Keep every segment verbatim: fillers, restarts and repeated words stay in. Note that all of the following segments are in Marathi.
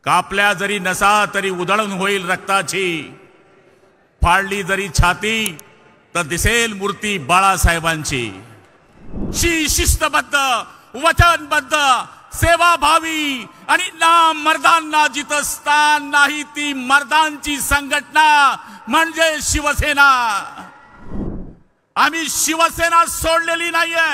कापल्या जरी नसा तरी उधळण होईल रक्ताची, फाळली जरी छाती तर दिसेल मूर्ती बाळासाहेबांची। शी शिस्तबद्ध वचनबद्ध सेवाभावी आणि नाम मर्दांना जिथं स्थान नाही ती मर्दांची संघटना म्हणजे शिवसेना। आम्ही शिवसेना सोडलेली नाहीये,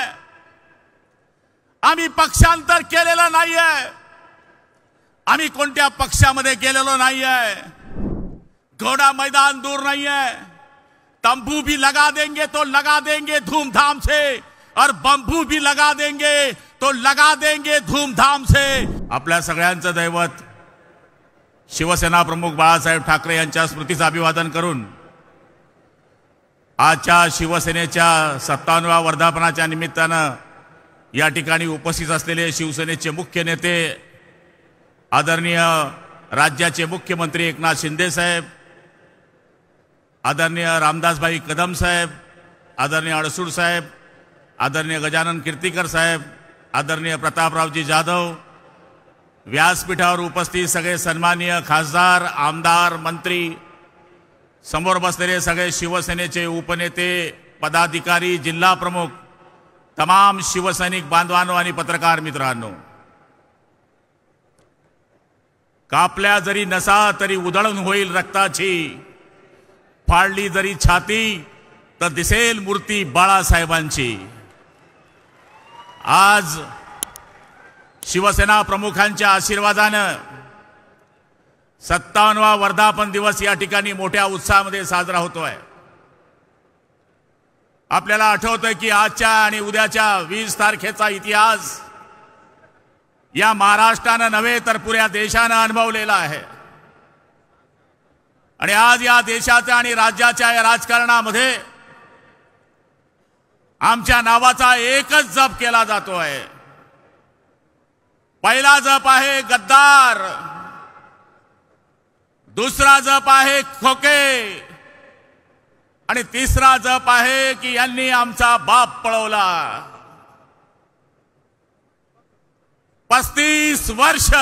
आम्ही पक्षांतर केलेलं नाहीये, आम्ही कोणत्या पक्षामध्ये गेलेलो नाहीये। घोड़ा मैदान दूर नहीं है, तंबू भी लगा देंगे तो लगा देंगे धूमधाम से, और बंबू भी लगा देंगे तो लगा देंगे धूमधाम से। आपल्या सगळ्यांचं दैवत शिवसेना प्रमुख बाळासाहेब ठाकरे यांच्या स्मृतीचं अभिवादन करून आजच्या शिवसेनेच्या सत्तावन्नव्या वर्धापनाच्या निमित्तानं या ठिकाणी उपस्थित असलेले शिवसेनेचे मुख्य नेते आदरणीय राज्याचे मुख्यमंत्री एकनाथ शिंदे साहेब, आदरणीय रामदासभाई कदम साहेब, आदरणीय अडसूळ साहेब, आदरणीय गजानन कीर्तिकर साहेब, आदरणीय प्रतापरावजी जाधव, व्यासपीठावर उपस्थित सगळे सन्माननीय खासदार, आमदार, मंत्री, समोर बसलेले सगळे शिवसेनेचे उपनेते, पदाधिकारी, जिल्हा प्रमुख, तमाम शिवसैनिक बांधवांनो आणि पत्रकार मित्रांनो, कापल्या जरी नसा तरी उधळण होईल रक्ताची, फाळली जरी छाती तर दिसेल मूर्ती बाळासाहेबांची। आज शिवसेना प्रमुखांच्या आशीर्वादानं सत्तावन्नवा वर्धापन दिवस या ठिकाणी मोठ्या उत्साहामध्ये साजरा होतोय। आपल्याला आठवतंय की आजच्या आणि उद्याच्या वीस तारखेचा इतिहास या महाराष्ट्रानं नव्हे तर पुऱ्या देशानं अनुभवलेला आहे। आणि आज या देशाच्या आणि राज्याच्या या राजकारणामध्ये आमच्या नावाचा एकच जप केला जातोय। पहिला जप आहे गद्दार, दुसरा जप आहे खोके, आणि तिसरा जप आहे की यांनी आमचा बाप पळवला। पस्तीस वर्ष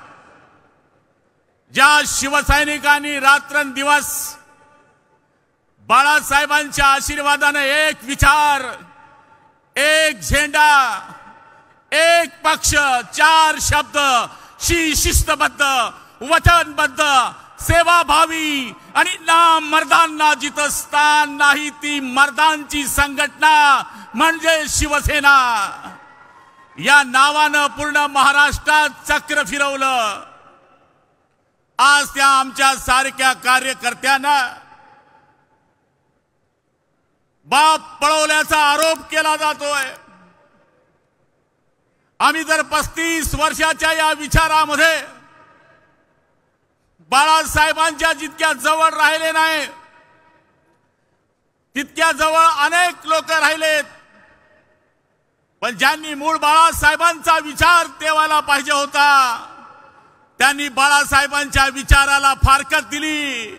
ज्या शिवसैनिकांनी रात्रंदिवस बाळासाहेबांच्या आशीर्वादाने एक विचार, एक झेंडा, एक पक्ष, चार शब्द, शी शिस्तबद्ध वचनबद्ध सेवाभावी आणि नाम मर्दांना जिथं स्थान नाही ती मर्दांची संघटना म्हणजे शिवसेना, या नावानं पूर्ण महाराष्ट्रात चक्र फिरवलं। आज त्या आमच्या सारख्या कार्यकर्त्यांना बाप पळवल्याचा आरोप केला जातोय। आम्ही जर पस्तीस वर्षाच्या या विचारामध्ये बाळासाहेबांच्या जितक्या जवळ राहिले नाही तितक्या जवळ अनेक लोक राहिलेत, पण ज्यांनी मूळ बाळासाहेबांचा विचार तेवायला पाहिजे होता त्यांनी बाळासाहेबांच्या विचाराला फारकत दिली,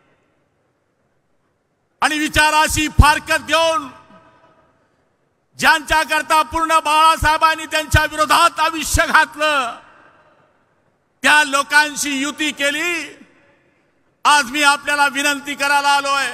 आणि विचाराशी फारकत देऊन ज्यांच्या करता पूर्ण बाळासाहेबांनी त्यांच्या विरोधात आयुष्य घातलं त्या लोकांशी युती केली। आज मी आपल्याला विनंती करायला आलोय,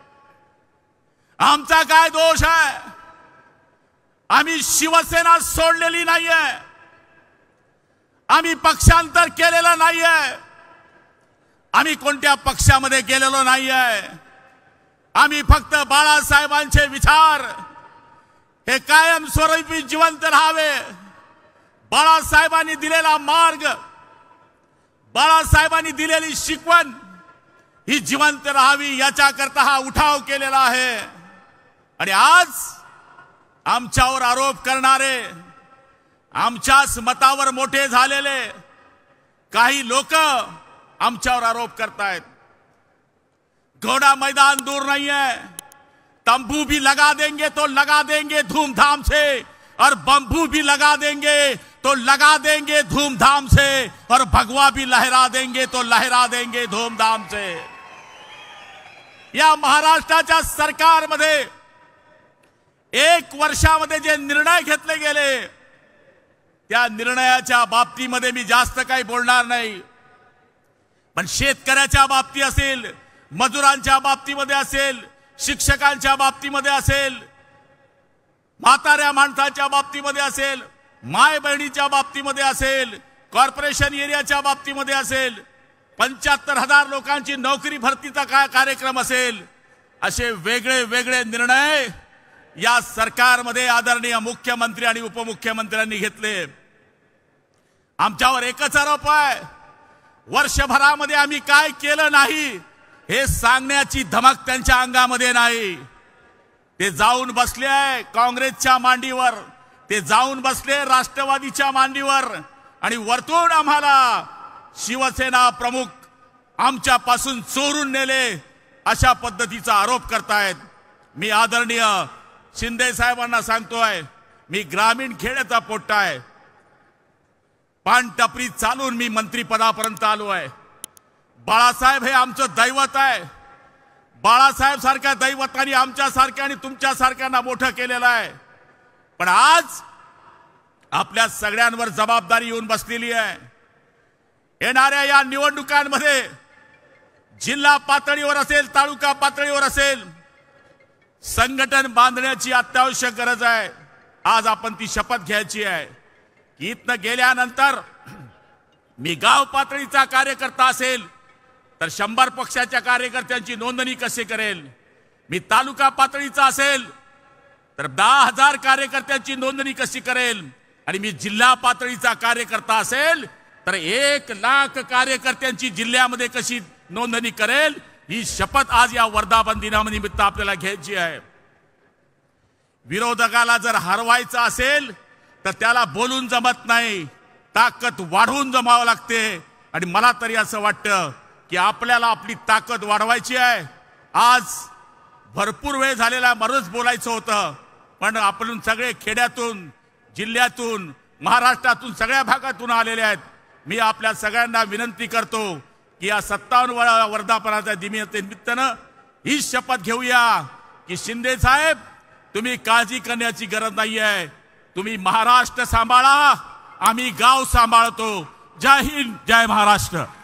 आमचा काय दोष आहे? आम्ही शिवसेना सोडलेली नाहीये, आम्ही पक्षांतर केलेलं नाहीये, आम्ही कोणत्या पक्षामध्ये गेलेलो नाहीये, आम्ही फक्त बाळासाहेबांचे विचार हे कायमस्वरूपी जिवंत राहावे, बाळासाहेबांनी दिलेला मार्ग, बाळासाहेबांनी दिलेली शिकवण ही जिवंत राहावी याच्या करता हा उठाव केलेला आहे। आणि आज आमच्यावर आरोप करणारे, आमच्याच मतावर मोठे झालेले काही लोक आमच्यावर आरोप करतायत। घोड़ा मैदान दूर नहीं है, तंबू भी लगा देंगे तो लगा देंगे धूमधाम से, और बंबू भी लगा देंगे तो लगा देंगे धूमधाम से, और भगवा भी लहरा देंगे तो लहरा देंगे धूमधाम से। या महाराष्ट्राच्या सरकारमध्ये एक वर्षामध्ये जे निर्णय घेतले गेले त्या निर्णयाच्या बाबतीमध्ये मी जास्त काही बोलणार नाही। पण शेतकऱ्याच्या बाबतीत असेल, मजुरांच्या बाबतीमध्ये असेल, शिक्षकांच्या बाबतीमध्ये असेल, म्हाताऱ्या माणसाच्या बाबतीमध्ये असेल, माय बहिणीच्या बाबतीमध्ये असेल, कॉर्पोरेशन एरियाच्या बाबतीमध्ये असेल, पंच्याहत्तर हजार लोकांची नोकरी भरतीचा काय कार्यक्रम असेल, असे वेगळे वेगळे निर्णय या सरकारमध्ये आदरणीय मुख्यमंत्री आणि उपमुख्यमंत्र्यांनी घेतले। आमच्यावर एकच आरोप आहे, वर्षभरामध्ये आम्ही काय केलं नाही हे सांगण्याची धमक त्यांच्या अंगामध्ये नाही। ते जाऊन बसले आहे काँग्रेसच्या मांडीवर, ते जाऊन बसले राष्ट्रवादीच्या मांडीवर आणि वरतून आम्हाला शिवसेना प्रमुख आमच्यापासून चोरून नेले अशा पद्धतीचा आरोप करतायत। मी आदरणीय शिंदे साहेबांना सांगतोय, मी ग्रामीण खेड्याचा पोट्टा आहे, पानटपरी चालून मी मंत्रिपदापर्यंत आलो आहे। बाळासाहेब हे आमचं दैवत आहे, बाळासाहेब सारख्या दैवतांनी आमच्या सारख्या आणि तुमच्या सारख्यांना मोठं केलेलं आहे। पण आज आपल्या सगळ्यांवर जबाबदारी येऊन बसलेली आहे। येणाऱ्या या निवडणुकांमध्ये जिल्हा पातळीवर असेल, तालुका पातळीवर असेल, संघटन बांधण्याची अत्यावश्यक गरज आहे। आज आपण ती शपथ घ्यायची आहे की इथनं गेल्यानंतर मी गाव पातळीचा कार्यकर्ता असेल तर शंभर पक्षाच्या कार्यकर्त्यांची नोंदणी कशी करेल, मी तालुका पातळीचा असेल तर दहा हजार कार्यकर्त्यांची नोंदणी कशी करेल, आणि मी जिल्हा पातळीचा कार्यकर्ता असेल तर एक लाख कार्यकर्त्यांची जिल्ह्यामध्ये कशी नोंदणी करेल, ही शपथ आज या वर्धापन दिनानिमित्त आपल्याला घ्यायची आहे। विरोधकाला जर हरवायचं असेल तर त्याला बोलून जमत नाही, ताकद वाढवून जमावं लागते। आणि मला तरी असं वाटतं की आपल्याला आपली ताकद वाढवायची आहे। आज भरपूर वेळ झालेला मरच बोलायचं होतं, पण आपण सगळे खेड्यातून, जिल्ह्यातून, महाराष्ट्रातून सगळ्या भागातून आलेले आहेत। मी आपल्या सगळ्यांना विनंती करतो की या सत्तावन्न वर्धापनाच्या निमित्तानं ही शपथ घेऊया की शिंदे साहेब, तुम्ही काळजी करण्याची गरज नाही आहे, तुम्ही महाराष्ट्र सांभाळा, आम्ही गाव सांभाळतो। जय हिंद, जय महाराष्ट्र।